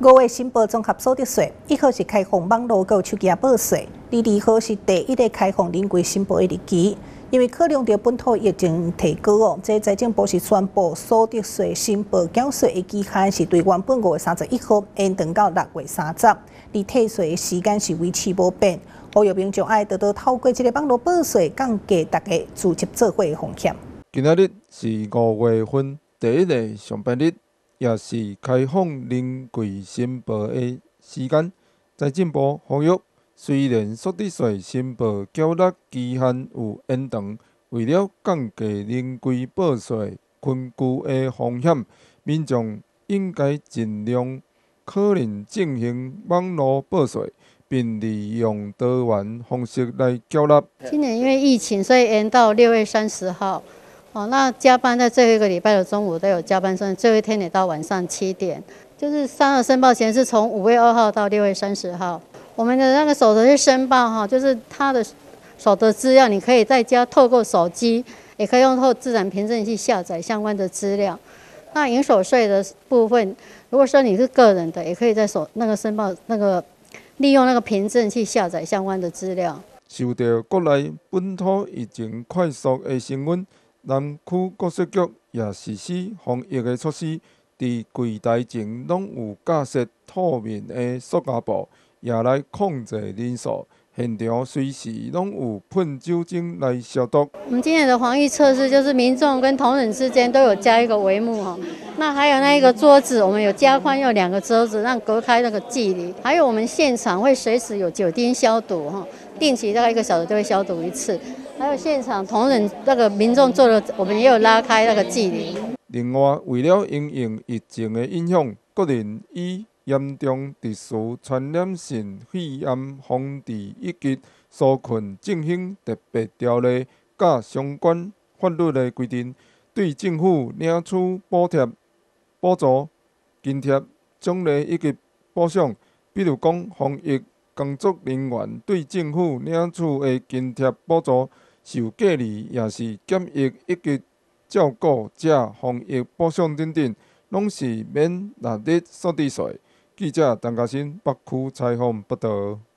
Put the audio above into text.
5月申报综合所得税，1号是开放网络购手机报税，2号是第一个开放临柜申报的日期。因为考量到本土疫情提高哦，这财政部是宣布所得税申报缴税的期限是对原本5月31号延长到6月30，而退税的时间是维持无变。呼吁民众爱多多透过这个网络报税，降低大家自执做伙的风险。 今仔日是5月份第一个上班日，也是开放临柜申报的时间。财政部呼吁，虽然所得税申报缴纳期限有延长，为了降低临柜报税困局的风险，民众应该尽量考虑进行网络报税，并利用多元方式来缴纳。 今年因为疫情，所以延到6月30号。那加班在最后一个礼拜的中午都有加班，最后一天也到晚上7点。就是3号申报前是从5月2号到6月30号。我们的那个所得税申报就是它的所得资料，你可以在家透过手机，也可以用自然凭证去下载相关的资料。那营所税的部分，如果说你是个人的，也可以在申报利用那个凭证去下载相关的资料。 受到国内本土疫情快速的升温，南区国税局也实施防疫的措施，伫柜台前拢有架设透明的塑胶布，也来控制人数。现场随时拢有喷酒精来消毒。 我们今年的防疫测试就是民众跟同仁之间都有加一个帷幕那还有那一个桌子，我们有加宽，有2个桌子让隔开那个距离。还有我们现场会随时有酒精消毒定期大概1个小时就会消毒1次。还有现场同仁民众坐的，我们也有拉开那个距离。 另外，为了因应疫情的影响，个人以严重特殊传染性肺炎防治以及纾困振兴特别条例甲相关法律的规定，对政府领取补贴、补助、津贴、奖励以及补偿，比如讲防疫工作人员对政府领取的津贴、补助，受隔离也是检疫以及照顾者防疫补偿等等，拢是免纳入所得税。记者陈嘉欣北区采访报道。